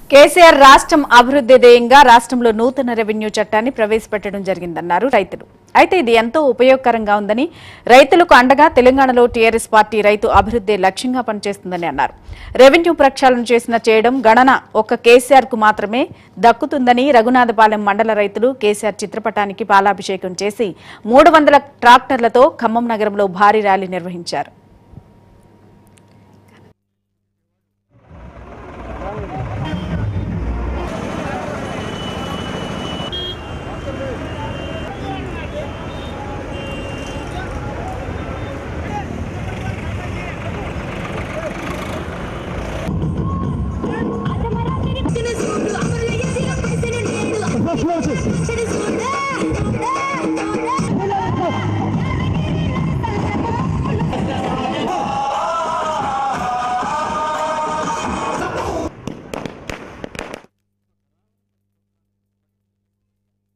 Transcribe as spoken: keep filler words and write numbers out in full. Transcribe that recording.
కేసీఆర్ రాష్ట్రం అభివృద్ధి ధ్యేయంగా రాష్ట్రంలో నూతన రెవెన్యూ చట్టాన్ని ప్రవేశపెట్టడం జరిగిందన్నారు రైతులు. అయితే ఇది ఎంతో ఉపయోగకరంగా ఉందని, రైతులకు అండగా తెలంగాణలో టీఆర్ఎస్ పార్టీ రైతు అభివృద్ధి లక్ష్యంగా పనిచేస్తుందని అన్నారు. రెవెన్యూ ప్రక్షాళన చేసిన చేయడం గణన ఒక్క కేసీఆర్ కు మాత్రమే దక్కుతుందని రఘునాథపాలెం మండల రైతులు కేసీఆర్ చిత్రపటానికి పాలాభిషేకం చేసి మూడు వందల ట్రాక్టర్లతో ఖమ్మం నగరంలో భారీ ర్యాలీ నిర్వహించారు.